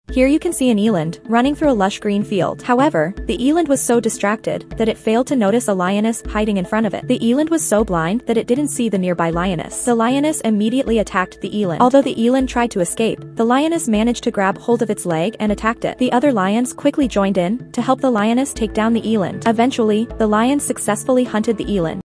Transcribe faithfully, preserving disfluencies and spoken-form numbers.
Here you can see an eland, running through a lush green field. However, the eland was so distracted, that it failed to notice a lioness hiding in front of it. The eland was so blind that it didn't see the nearby lioness. The lioness immediately attacked the eland. Although the eland tried to escape, the lioness managed to grab hold of its leg and attacked it. The other lions quickly joined in, to help the lioness take down the eland. Eventually, the lions successfully hunted the eland.